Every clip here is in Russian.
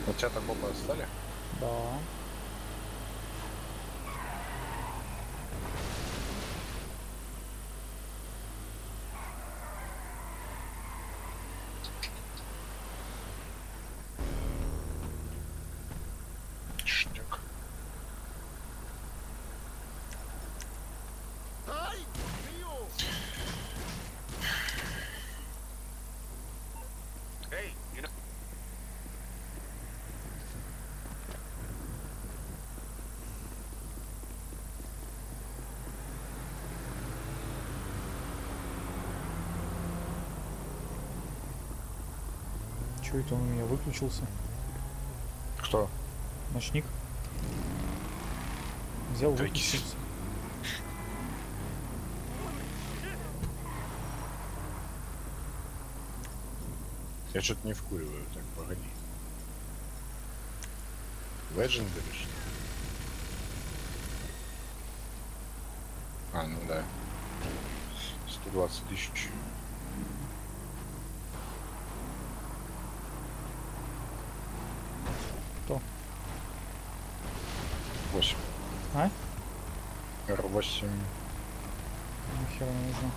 У тебя так оба стали? Да. Ништяк. Чё это он у меня выключился? Кто? Ночник. Взял, Трекис. выключился. Я что-то не вкуриваю, так, погоди. Legendary, что ли? А, ну да. 120 тысяч. Кто? 8. А? R8. Нахера не нужно.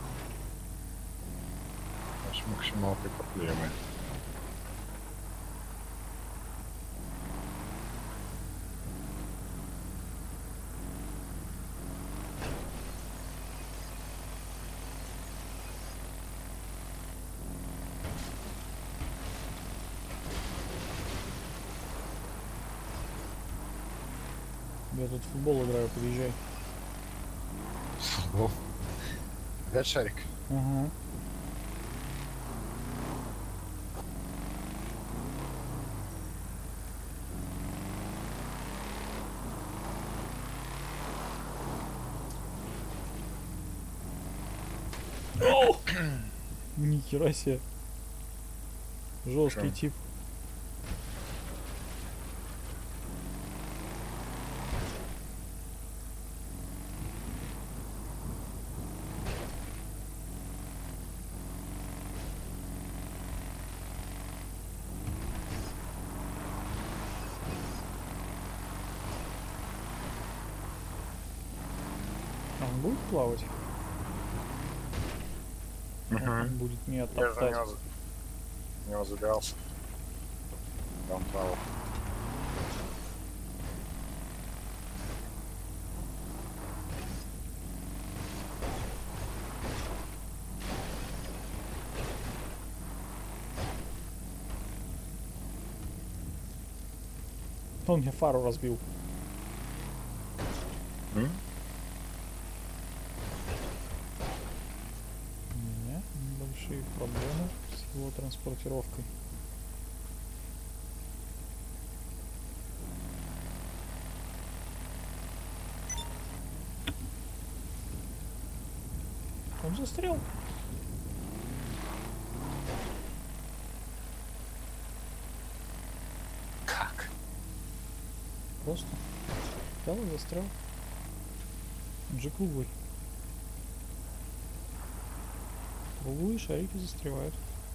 С максималкой проблемы. Я тут в футбол играю, подъезжай. Опять шарик. Ага. Нихера себе. Жесткий Чё? тип. А он будет плавать? Он будет меня Я же на топтать. него забирался. Там плавал. Он мне фару разбил. М? У меня большие проблемы с его транспортировкой. Он застрял. Как? Просто взял и застрял. Он же круглый. Круглые шарики застревают.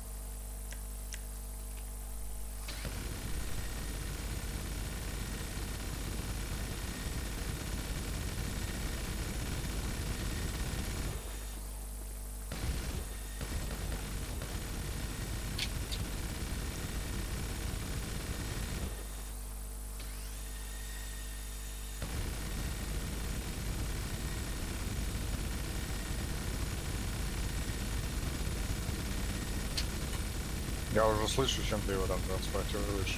Я уже слышу, чем ты его там транспортируешь.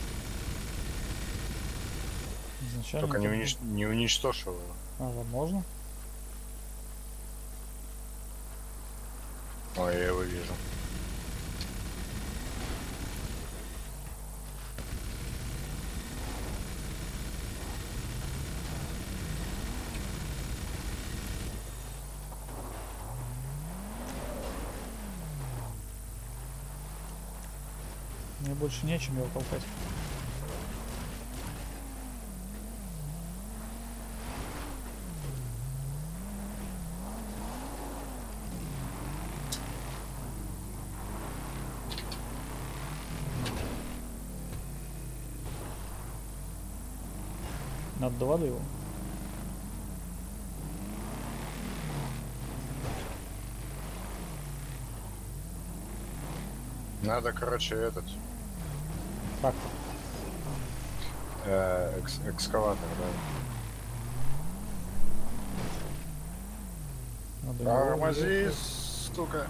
Изначально Только это был- не уничтожь его. А, возможно. Ой, я его вижу. Мне больше нечем его толкать. Надо до воды его. Надо, короче, этот Трактор. экскаватор, да. Надо его Тормози, въехать. сука.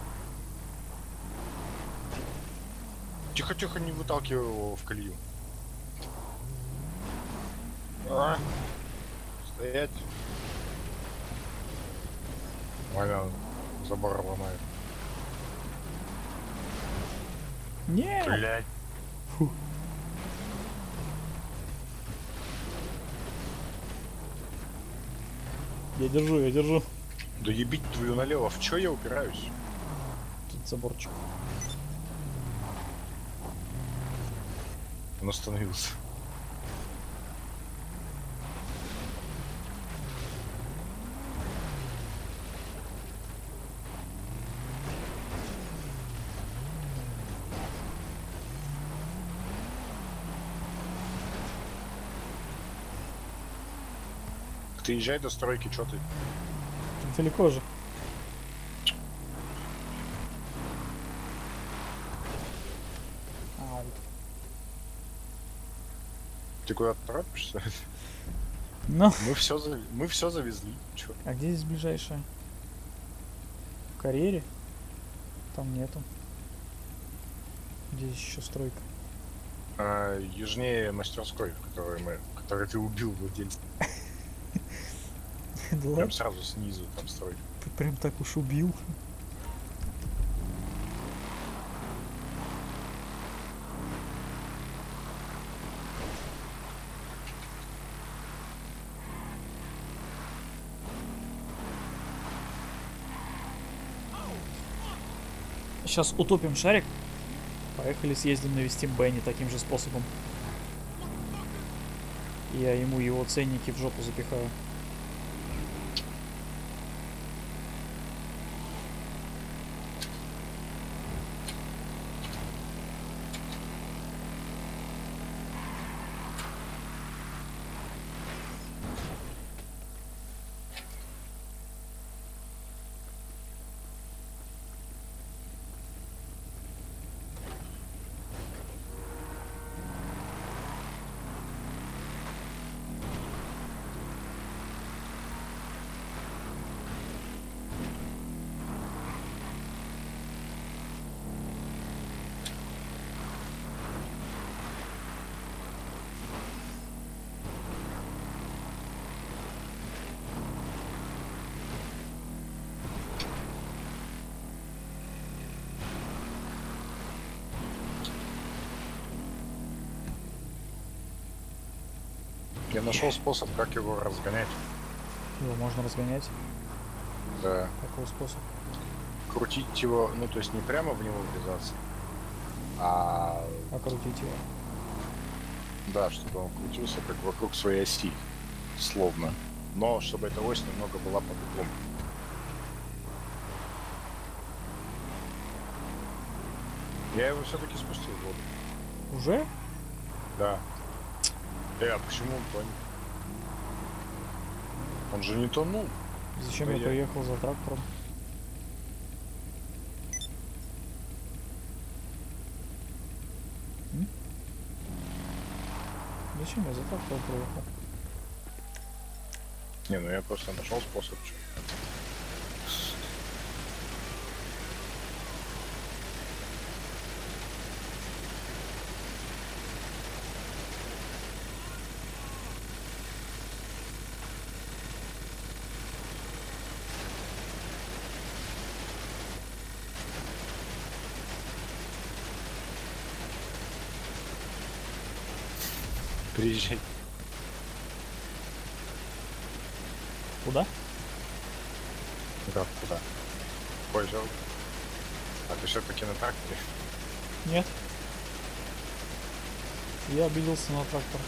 Тихо-тихо, не выталкивай его в колею. А, стоять. Валя, забор ломает. Нет! Блять. Фу. Я держу, я держу. Да ебить твою налево, в чё я упираюсь? Тут заборчик. Он остановился. Ты езжай до стройки, чё ты? Далеко же. Ау. Ты куда-то торопишься? Ну, Мы все завезли. Чё? а где здесь ближайшая? В карьере? Там нету. Здесь еще стройка. Южнее мастерской, который ты убил владельца. Да Прям ладно, сразу снизу там стройка. ты прям так уж убил. Сейчас утопим шарик. Поехали съездим навестим Бенни таким же способом. Я ему его ценники в жопу запихаю. Я нашел способ, как его разгонять. Его можно разгонять. Да. Какой способ? Крутить его, ну то есть не прямо в него врезаться, а Окрутить его. да, чтобы он крутился как вокруг своей оси, словно. Но чтобы эта ось немного была под углом. Я его все-таки спустил в воду. Уже? Да. А почему он тонет? Он же не тонул. Зачем Да я я- приехал за трактором? М? Зачем я за трактором приехал? Не, ну я просто нашел способ. Чё. Приезжай. Куда? Да, куда? Пойдем. А ты все-таки на тракторе? Нет. Я обиделся на трактор.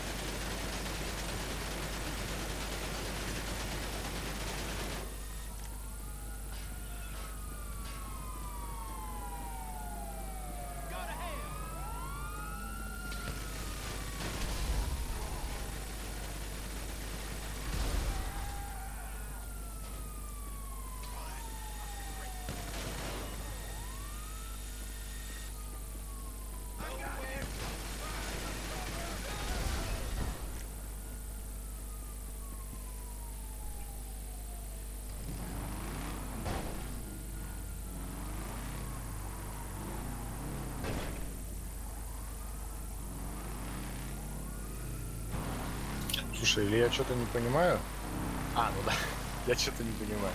Слушай, или я что-то не понимаю? А, ну да, я что-то не понимаю.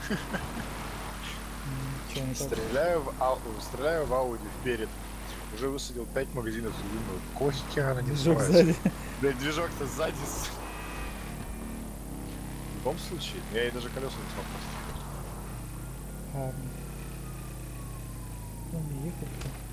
Чего не так? Стреляю в Ауди вперед. Уже высадил 5 магазинов, думаю, костя она не Движок снимается. сзади. Блядь, движок-то сзади. В любом случае, я ей даже колеса не смог поставить. Ладно. Ну, не ехать-то.